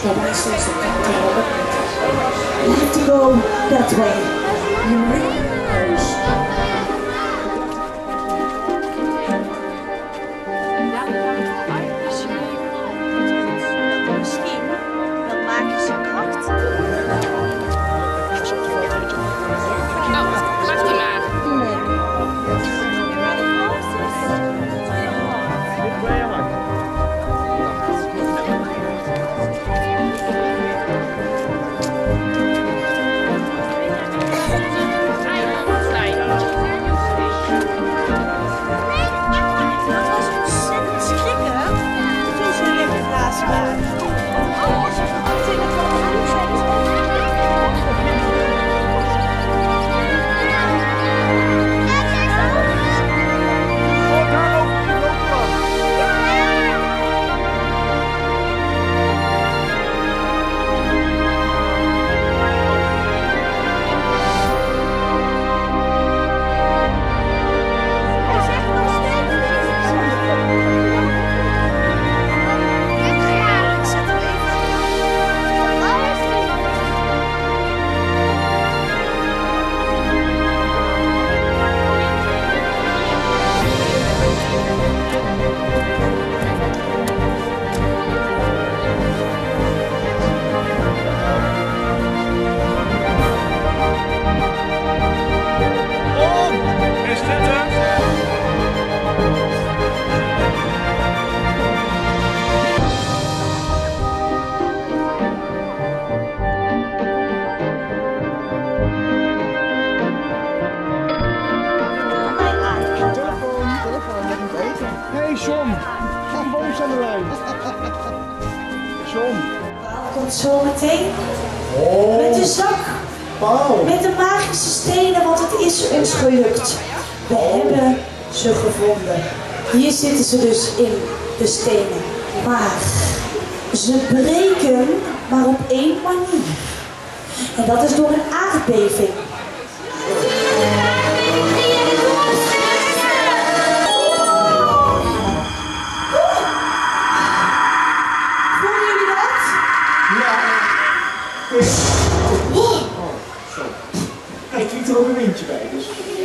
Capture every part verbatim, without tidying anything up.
I saw some cocktail. You have to go that way. Misschien, dan maak je ze kracht. Oh, wacht je maar. Hey John, ga boos aan de lijn. John. Komt zo meteen Oh, met de zak, Paul. met de magische stenen, want het is ons gelukt. We hebben ze gevonden. Hier zitten ze dus in, de stenen. Maar ze breken maar op één manier. En dat is door een aardbeving. Oh, zo. Kijk, er er ook een windje bij, dus.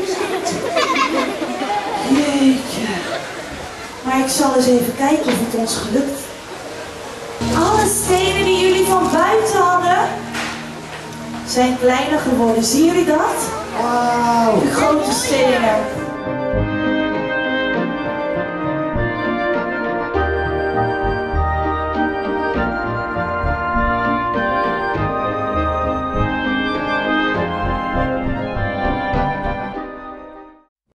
Jeetje. Maar ik zal eens even kijken of het ons gelukt. Alle stenen die jullie van buiten hadden, zijn kleiner geworden. Zien jullie dat? Ah,